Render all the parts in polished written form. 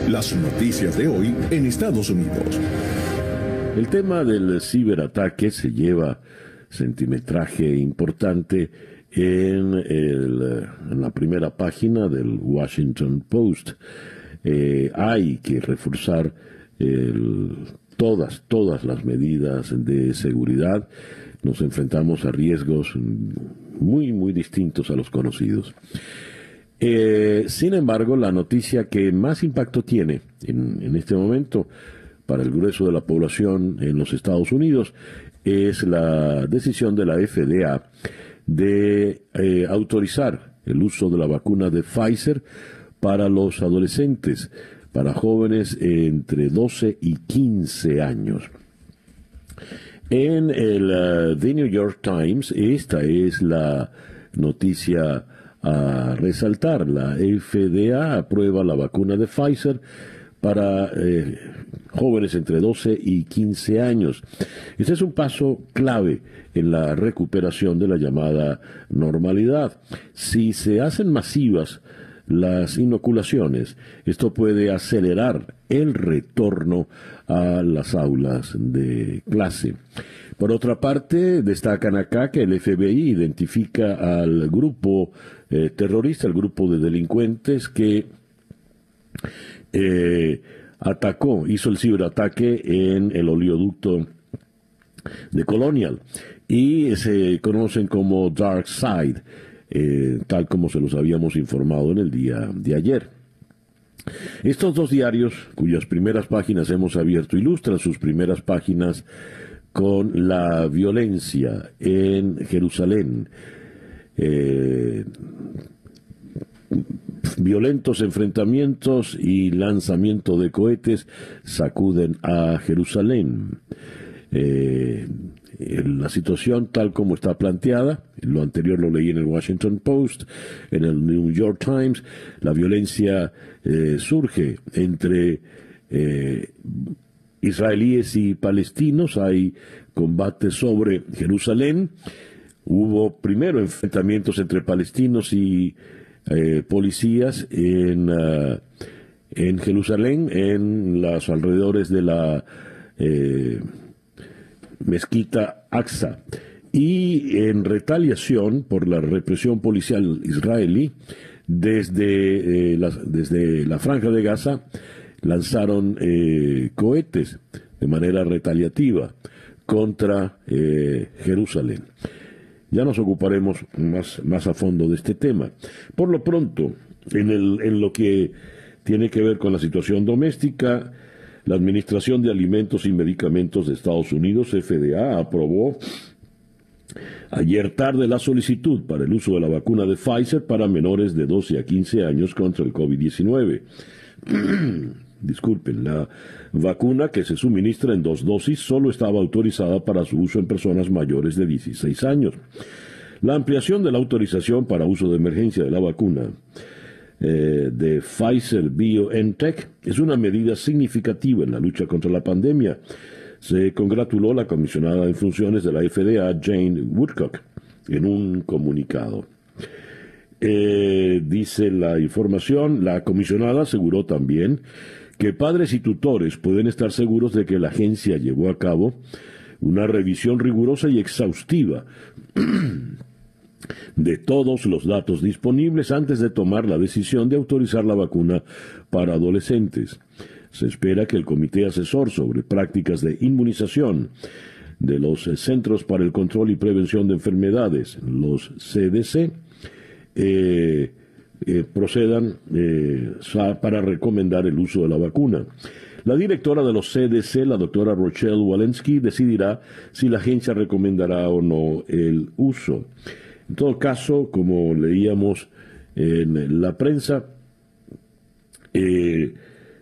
Las noticias de hoy en Estados Unidos. El tema del ciberataque se lleva centimetraje importante en la primera página del Washington Post. Hay que reforzar todas las medidas de seguridad. Nos enfrentamos a riesgos muy distintos a los conocidos. Sin embargo, la noticia que más impacto tiene en este momento para el grueso de la población en los Estados Unidos es la decisión de la FDA de autorizar el uso de la vacuna de Pfizer para los adolescentes, para jóvenes entre 12 y 15 años. En el The New York Times, esta es la noticia a resaltar. La FDA aprueba la vacuna de Pfizer para jóvenes entre 12 y 15 años. Este es un paso clave en la recuperación de la llamada normalidad. Si se hacen masivas las inoculaciones, esto puede acelerar el retorno a las aulas de clase. Por otra parte, destacan acá que el FBI identifica al grupo terrorista, el grupo de delincuentes que hizo el ciberataque en el oleoducto de Colonial y se conocen como Dark Side, tal como se los habíamos informado en el día de ayer. Estos dos diarios, cuyas primeras páginas hemos abierto, ilustran sus primeras páginas con la violencia en Jerusalén. Violentos enfrentamientos y lanzamiento de cohetes sacuden a Jerusalén. La situación tal como está planteada, lo anterior lo leí en el Washington Post, en el New York Times, la violencia surge entre israelíes y palestinos, hay combates sobre Jerusalén, hubo primero enfrentamientos entre palestinos y policías en Jerusalén, en los alrededores de la mezquita Aqsa, y en retaliación por la represión policial israelí desde la Franja de Gaza lanzaron cohetes de manera retaliativa contra Jerusalén. Ya nos ocuparemos más a fondo de este tema. Por lo pronto, en lo que tiene que ver con la situación doméstica, la Administración de Alimentos y Medicamentos de Estados Unidos, FDA, aprobó ayer tarde la solicitud para el uso de la vacuna de Pfizer para menores de 12 a 15 años contra el COVID-19. Disculpen, la vacuna, que se suministra en 2 dosis, solo estaba autorizada para su uso en personas mayores de 16 años. La ampliación de la autorización para uso de emergencia de la vacuna de Pfizer BioNTech es una medida significativa en la lucha contra la pandemia. Se congratuló la comisionada en funciones de la FDA, Jane Woodcock, en un comunicado. Dice la información, la comisionada aseguró también que padres y tutores pueden estar seguros de que la agencia llevó a cabo una revisión rigurosa y exhaustiva de todos los datos disponibles antes de tomar la decisión de autorizar la vacuna para adolescentes. Se espera que el Comité Asesor sobre Prácticas de Inmunización de los Centros para el Control y Prevención de Enfermedades, los CDC, procedan para recomendar el uso de la vacuna. La directora de los CDC, la doctora Rochelle Walensky, decidirá si la agencia recomendará o no el uso. En todo caso, como leíamos en la prensa, en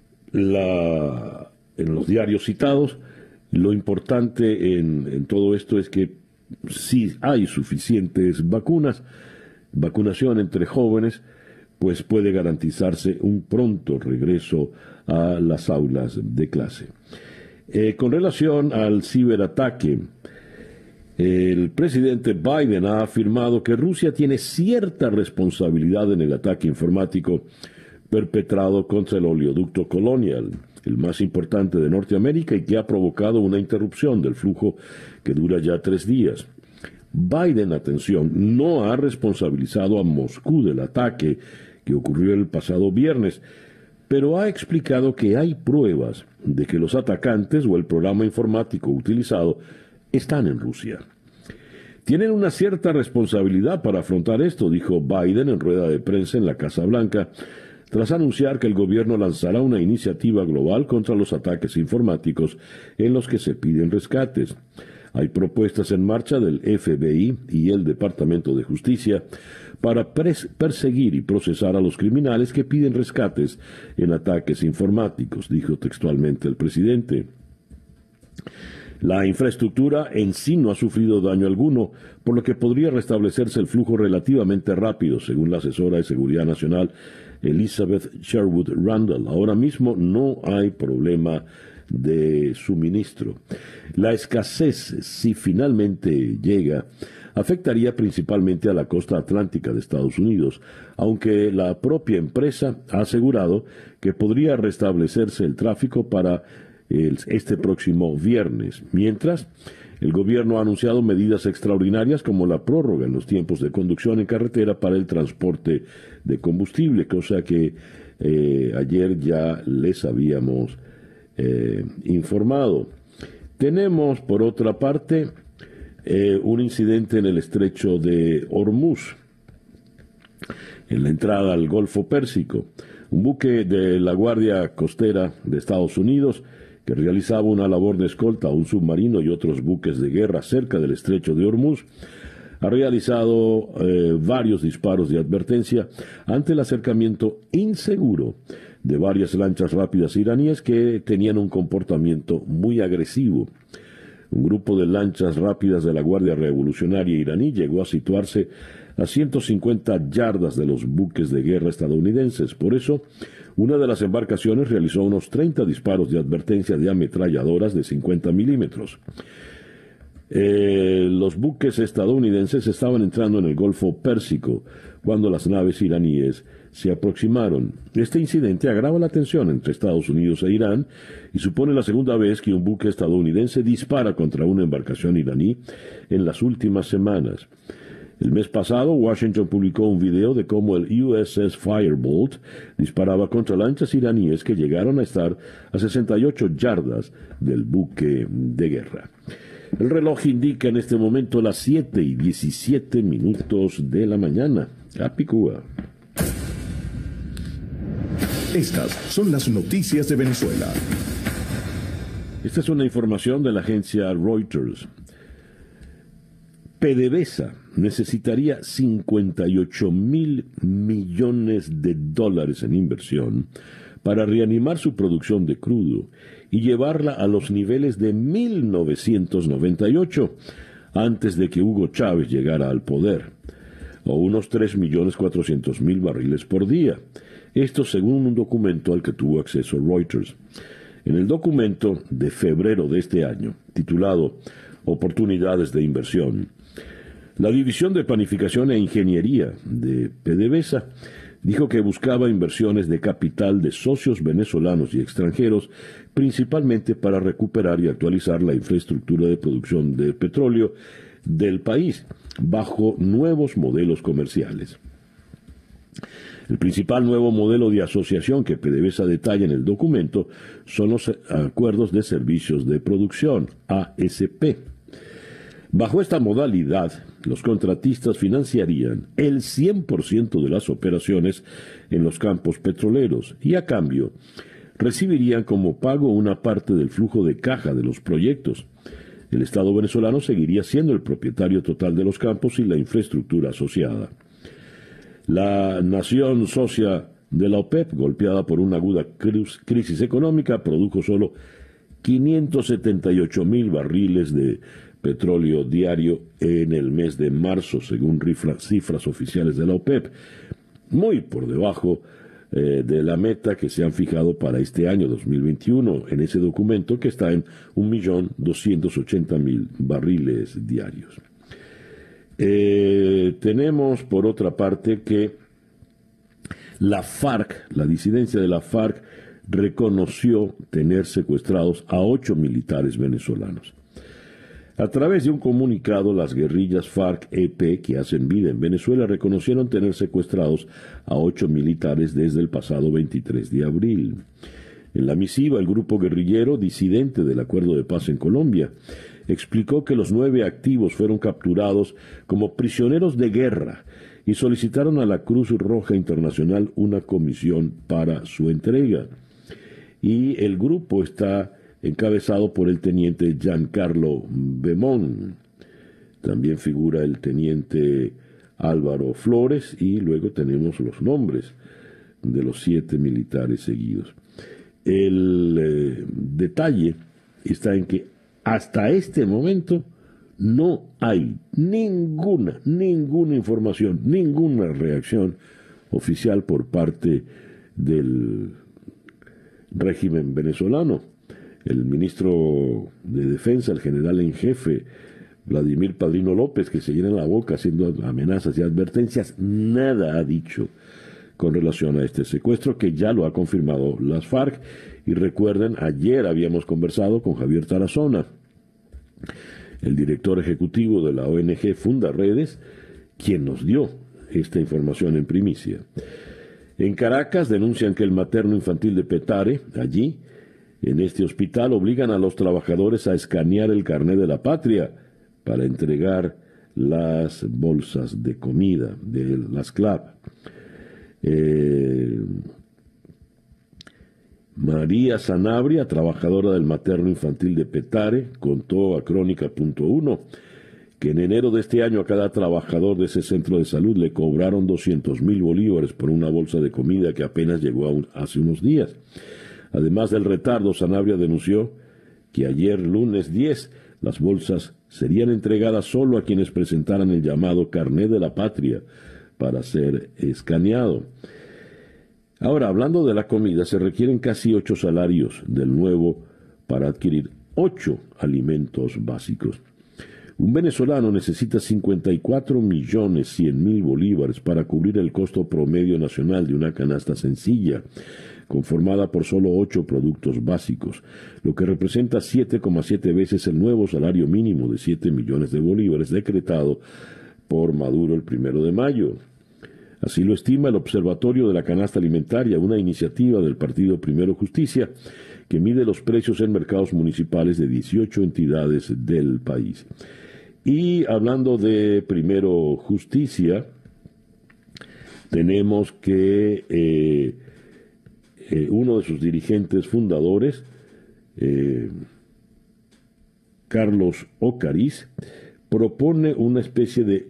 los diarios citados, lo importante en todo esto es que si hay suficientes vacunación entre jóvenes, pues puede garantizarse un pronto regreso a las aulas de clase. Con relación al ciberataque, el presidente Biden ha afirmado que Rusia tiene cierta responsabilidad en el ataque informático, perpetrado contra el oleoducto Colonial, el más importante de Norteamérica y que ha provocado una interrupción del flujo que dura ya 3 días. Biden, atención, no ha responsabilizado a Moscú del ataque que ocurrió el pasado viernes, pero ha explicado que hay pruebas de que los atacantes o el programa informático utilizado están en Rusia. Tienen una cierta responsabilidad para afrontar esto, dijo Biden en rueda de prensa en la Casa Blanca, tras anunciar que el gobierno lanzará una iniciativa global contra los ataques informáticos en los que se piden rescates. Hay propuestas en marcha del FBI y el Departamento de Justicia para perseguir y procesar a los criminales que piden rescates en ataques informáticos, dijo textualmente el presidente. La infraestructura en sí no ha sufrido daño alguno, por lo que podría restablecerse el flujo relativamente rápido, según la asesora de Seguridad Nacional Elizabeth Sherwood Randall. Ahora mismo no hay problema de suministro. La escasez, si finalmente llega, afectaría principalmente a la costa atlántica de Estados Unidos, aunque la propia empresa ha asegurado que podría restablecerse el tráfico para este próximo viernes. Mientras, el gobierno ha anunciado medidas extraordinarias como la prórroga en los tiempos de conducción en carretera para el transporte de combustible, cosa que ayer ya les habíamos informado. Tenemos, por otra parte, un incidente en el estrecho de Hormuz, en la entrada al Golfo Pérsico. Un buque de la Guardia Costera de Estados Unidos, que realizaba una labor de escolta a un submarino y otros buques de guerra cerca del estrecho de Hormuz, ha realizado varios disparos de advertencia ante el acercamiento inseguro de varias lanchas rápidas iraníes que tenían un comportamiento muy agresivo. Un grupo de lanchas rápidas de la Guardia Revolucionaria iraní llegó a situarse a 150 yardas de los buques de guerra estadounidenses. Por eso, una de las embarcaciones realizó unos 30 disparos de advertencia de ametralladoras de 50 milímetros. Los buques estadounidenses estaban entrando en el Golfo Pérsico cuando las naves iraníes se aproximaron. Este incidente agrava la tensión entre Estados Unidos e Irán y supone la segunda vez que un buque estadounidense dispara contra una embarcación iraní en las últimas semanas. El mes pasado, Washington publicó un video de cómo el USS Firebolt disparaba contra lanchas iraníes que llegaron a estar a 68 yardas del buque de guerra. El reloj indica en este momento las 7:17 de la mañana. Capicúa. Estas son las noticias de Venezuela. Esta es una información de la agencia Reuters. PDVSA necesitaría 58.000 millones de dólares en inversión para reanimar su producción de crudo y llevarla a los niveles de 1998, antes de que Hugo Chávez llegara al poder, o unos 3.400.000 barriles por día. Esto según un documento al que tuvo acceso Reuters. En el documento de febrero de este año, titulado Oportunidades de Inversión, la División de Planificación e Ingeniería de PDVSA dijo que buscaba inversiones de capital de socios venezolanos y extranjeros, principalmente para recuperar y actualizar la infraestructura de producción de petróleo del país, bajo nuevos modelos comerciales. El principal nuevo modelo de asociación que PDVSA detalla en el documento son los acuerdos de servicios de producción, ASP. Bajo esta modalidad, los contratistas financiarían el 100% de las operaciones en los campos petroleros y, a cambio, recibirían como pago una parte del flujo de caja de los proyectos. El Estado venezolano seguiría siendo el propietario total de los campos y la infraestructura asociada. La nación socia de la OPEP, golpeada por una aguda crisis económica, produjo solo 578.000 barriles de petróleo diario en el mes de marzo, según cifras oficiales de la OPEP, muy por debajo de la meta que se han fijado para este año 2021 en ese documento, que está en 1.280.000 barriles diarios. Tenemos, por otra parte, que La FARC, la disidencia de la FARC, reconoció tener secuestrados a 8 militares venezolanos. A través de un comunicado, las guerrillas FARC-EP, que hacen vida en Venezuela, reconocieron tener secuestrados a 8 militares desde el pasado 23 de abril. En la misiva, el grupo guerrillero, disidente del Acuerdo de Paz en Colombia, explicó que los 9 activos fueron capturados como prisioneros de guerra y solicitaron a la Cruz Roja Internacional una comisión para su entrega. Y el grupo está encabezado por el teniente Giancarlo Bemón. También figura el teniente Álvaro Flores y luego tenemos los nombres de los 7 militares seguidos. El detalle está en que hasta este momento no hay ninguna información, ninguna reacción oficial por parte del régimen venezolano. El ministro de Defensa, el general en jefe, Vladimir Padrino López, que se llena la boca haciendo amenazas y advertencias, nada ha dicho con relación a este secuestro, que ya lo ha confirmado las FARC. Y recuerden, ayer habíamos conversado con Javier Tarazona, el director ejecutivo de la ONG Fundaredes, quien nos dio esta información en primicia. En Caracas denuncian que el materno infantil de Petare, allí, en este hospital, obligan a los trabajadores a escanear el carné de la patria para entregar las bolsas de comida de las CLAP. María Sanabria, trabajadora del materno infantil de Petare, contó a Crónica.1 que en enero de este año a cada trabajador de ese centro de salud le cobraron 200,000 bolívares por una bolsa de comida que apenas llegó hace unos días. Además del retardo, Sanabria denunció que ayer, lunes 10, las bolsas serían entregadas solo a quienes presentaran el llamado carné de la patria para ser escaneado. Ahora, hablando de la comida, se requieren casi 8 salarios del nuevo para adquirir 8 alimentos básicos. Un venezolano necesita 54.100.000 bolívares para cubrir el costo promedio nacional de una canasta sencilla, conformada por solo 8 productos básicos, lo que representa 7,7 veces el nuevo salario mínimo de 7 millones de bolívares decretado por Maduro el 1 de mayo. Así lo estima el Observatorio de la Canasta Alimentaria, una iniciativa del Partido Primero Justicia que mide los precios en mercados municipales de 18 entidades del país. Y hablando de Primero Justicia, tenemos que uno de sus dirigentes fundadores, Carlos Ocariz, propone una especie de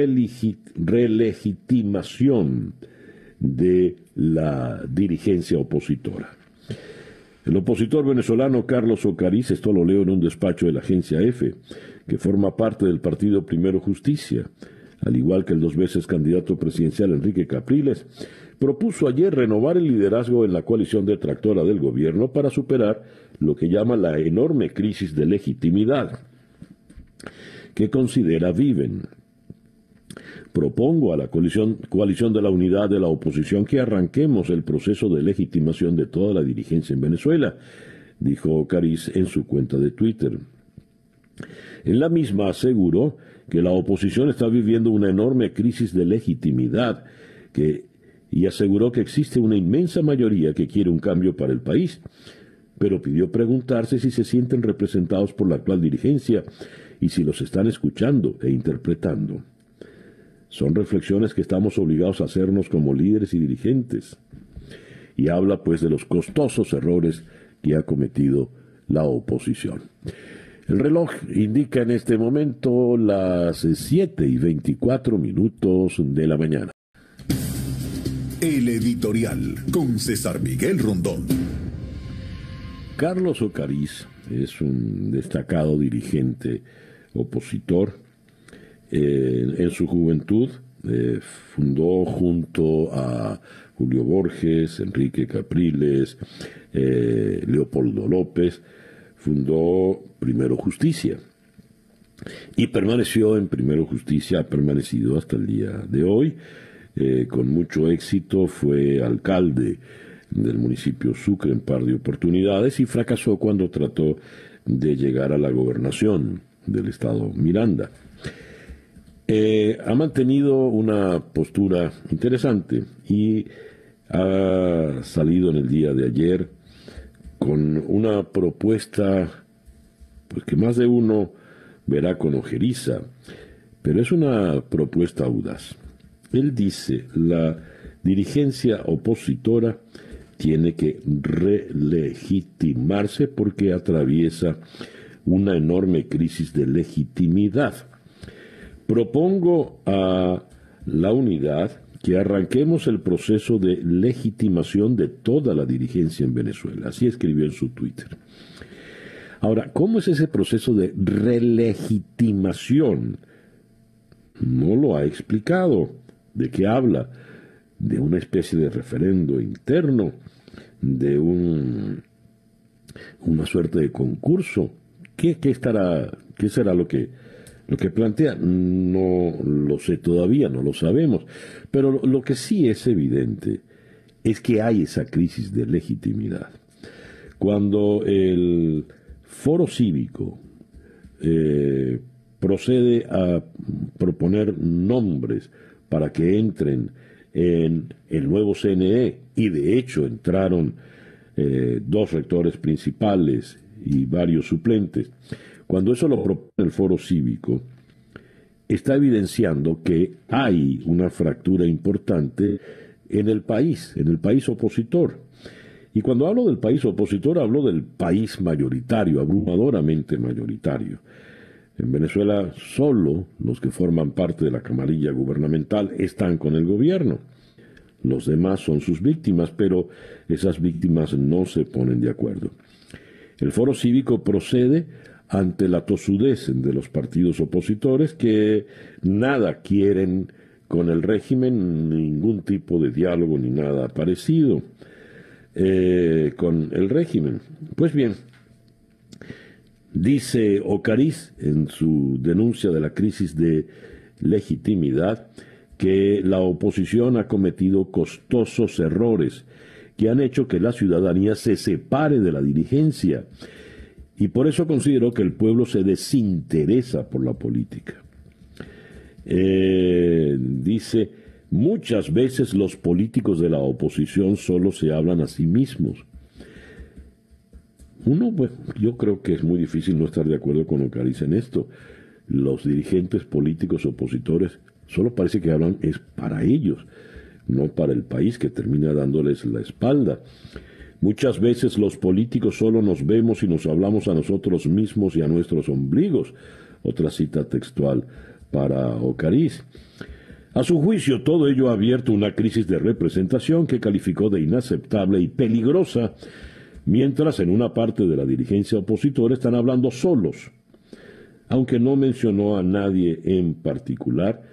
relegitimación de la dirigencia opositora. El opositor venezolano Carlos Ocariz, esto lo leo en un despacho de la agencia EFE, que forma parte del partido Primero Justicia, al igual que el 2 veces candidato presidencial Enrique Capriles, propuso ayer renovar el liderazgo en la coalición detractora del gobierno para superar lo que llama la enorme crisis de legitimidad que considera viven. Propongo a la coalición de la unidad de la oposición que arranquemos el proceso de legitimación de toda la dirigencia en Venezuela, dijo Ocariz en su cuenta de Twitter. En la misma aseguró que la oposición está viviendo una enorme crisis de legitimidad y aseguró que existe una inmensa mayoría que quiere un cambio para el país, pero pidió preguntarse si se sienten representados por la actual dirigencia y si los están escuchando e interpretando. Son reflexiones que estamos obligados a hacernos como líderes y dirigentes. Y habla pues de los costosos errores que ha cometido la oposición. El reloj indica en este momento las 7:24 de la mañana. El editorial con César Miguel Rondón. Carlos Ocariz es un destacado dirigente opositor. En su juventud fundó junto a Julio Borges, Enrique Capriles, Leopoldo López, fundó Primero Justicia y permaneció en Primero Justicia, ha permanecido hasta el día de hoy con mucho éxito, fue alcalde del municipio Sucre en par de oportunidades y fracasó cuando trató de llegar a la gobernación del estado Miranda. Ha mantenido una postura interesante y ha salido en el día de ayer con una propuesta pues, que más de uno verá con ojeriza, pero es una propuesta audaz. Él dice, la dirigencia opositora tiene que relegitimarse porque atraviesa una enorme crisis de legitimidad. Propongo a la unidad que arranquemos el proceso de legitimación de toda la dirigencia en Venezuela. Así escribió en su Twitter. Ahora, ¿cómo es ese proceso de relegitimación? No lo ha explicado. ¿De qué habla? De una especie de referendo interno, de una suerte de concurso. ¿Qué será lo que plantea? No lo sé todavía, no lo sabemos. Pero lo que sí es evidente es que hay esa crisis de legitimidad. Cuando el Foro Cívico procede a proponer nombres para que entren en el nuevo CNE, y de hecho entraron 2 rectores principales y varios suplentes, cuando eso lo propone el Foro Cívico, está evidenciando que hay una fractura importante en el país opositor. Y cuando hablo del país opositor, hablo del país mayoritario, abrumadoramente mayoritario. En Venezuela solo los que forman parte de la camarilla gubernamental están con el gobierno. Los demás son sus víctimas, pero esas víctimas no se ponen de acuerdo. El Foro Cívico procede ante la tosudez de los partidos opositores que nada quieren con el régimen, ningún tipo de diálogo ni nada parecido con el régimen. Pues bien, dice Ocariz en su denuncia de la crisis de legitimidad que la oposición ha cometido costosos errores que han hecho que la ciudadanía se separe de la dirigencia y por eso consideró que el pueblo se desinteresa por la política. Dice, muchas veces los políticos de la oposición solo se hablan a sí mismos. Yo creo que es muy difícil no estar de acuerdo con Ocariz en esto. Los dirigentes políticos opositores solo parece que hablan es para ellos, no para el país que termina dándoles la espalda. Muchas veces los políticos solo nos vemos y nos hablamos a nosotros mismos y a nuestros ombligos. Otra cita textual para Ocariz. A su juicio, todo ello ha abierto una crisis de representación que calificó de inaceptable y peligrosa, mientras en una parte de la dirigencia opositora están hablando solos. Aunque no mencionó a nadie en particular,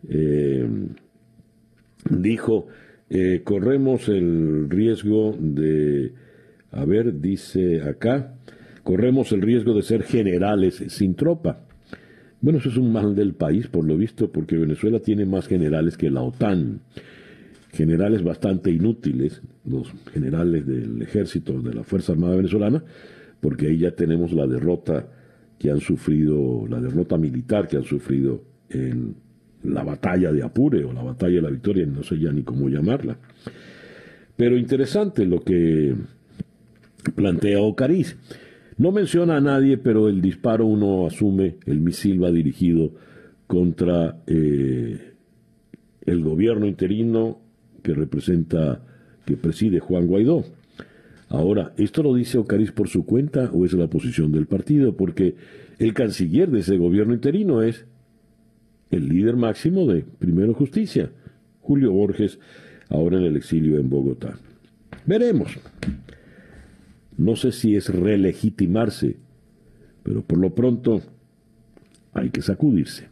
dijo, corremos el riesgo de, dice acá, corremos el riesgo de ser generales sin tropa. Bueno, eso es un mal del país, por lo visto, porque Venezuela tiene más generales que la OTAN. Generales bastante inútiles, los generales del ejército, de la Fuerza Armada Venezolana, porque ahí ya tenemos la derrota que han sufrido, la derrota militar que han sufrido en la batalla de Apure o la batalla de la Victoria, no sé ya ni cómo llamarla. Pero interesante lo que plantea Ocariz. No menciona a nadie, pero el disparo uno asume, el misil va dirigido contra el gobierno interino que preside Juan Guaidó. Ahora, ¿esto lo dice Ocariz por su cuenta o es la posición del partido? Porque el canciller de ese gobierno interino es el líder máximo de Primero Justicia, Julio Borges, ahora en el exilio en Bogotá. Veremos. No sé si es relegitimarse, pero por lo pronto hay que sacudirse.